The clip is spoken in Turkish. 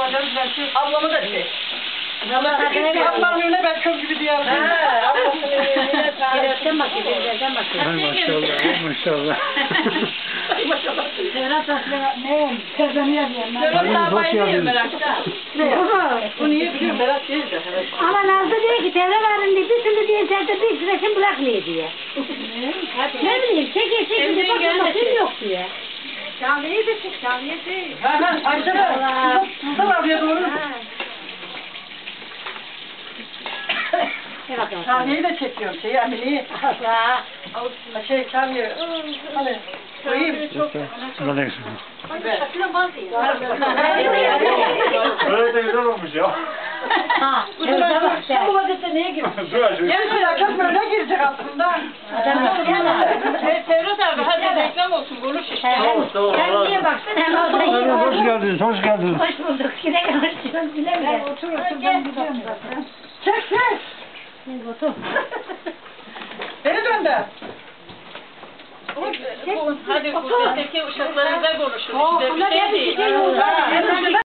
Alacağız belki. Ablamı da çek. Ablamın önüne ben çöl gibi diye yapayım. Ablamın önüne Birazdan bakayım, birazdan bakayım. Maşallah. Maşallah. Serhat aslında ne? Kazanıyor diye. Serhat hoş geldiniz. Bu niye biliyorum Berat değil de. Ama Nazlı diyor ki devre varında bir türlü diye içeride bir süresin bırakmıyor diye. Ne bileyim çekiyor diye bakın yok diye. Canlıyı da çek, canlıya değil. Ha Aysel Sultan abiye doğru. Saniyeyi de çekiyorum Emine'yi. Saniye. Hadi. Koyayım. Böyle de güzel olmuş ya. Bu sefer bu vaziyette neye giriyor? Yarısı böyle girecek aslında. Serhat abi hadi reklam olsun konuş işte. Sen niye baksın hemen oturayım. Hoş geldiniz, hoş geldiniz. Hoş bulduk. Yine konuşuyoruz bilemiyorum. Otur ben gidiyorum zaten. Çek. Otur. Beni döndür. Hadi bu uşaklarınıza konuşun. İşte bir şey değil.